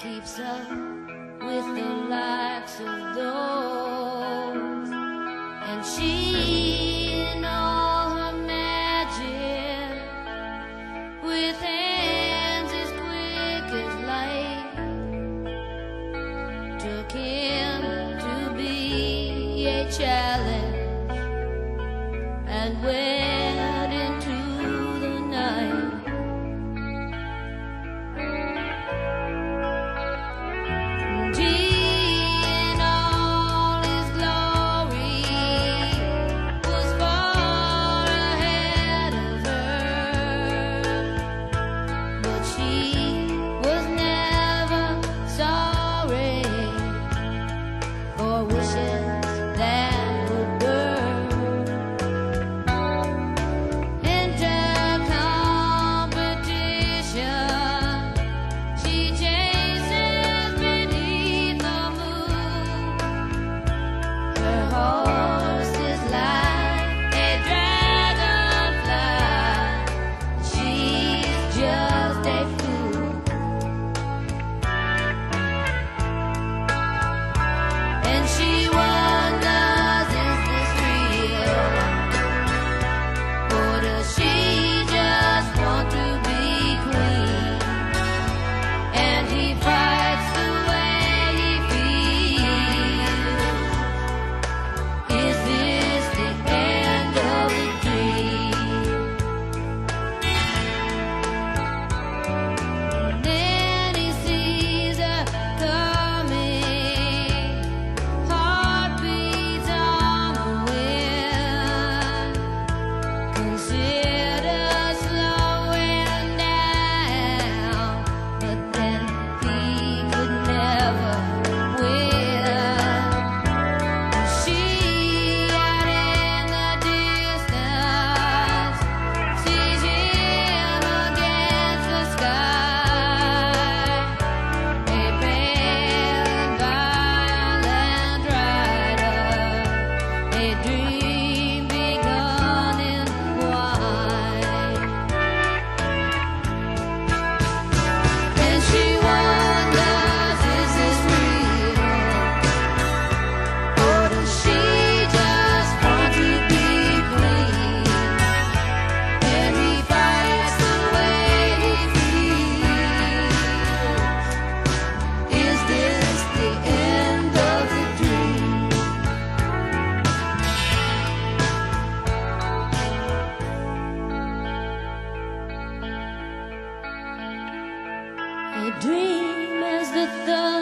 keeps up with the likes of those, and she in all her magic, with hands as quick as light, took him to be a challenge and went into the night. And he, in all his glory, was far ahead of her, but she was never sorry for wishes that would burn. Enter competition, she chases beneath the moon. Her horse is like a dragonfly, she's just a fool. And she wonders, is this real? Or does she just want to be queen? And he fights the way he feels. Is this the end of the dream? And then he sees her coming, heartbeats on the wind. Consider slowing down, but then he could never win. She out in the distance sees him against the sky, a pale and violent rider, a dream begun in white. And she wonders, is this real? Or does she just want to be queen? And he fights the way he feels. Is this the end of the dream? A dream as the thunder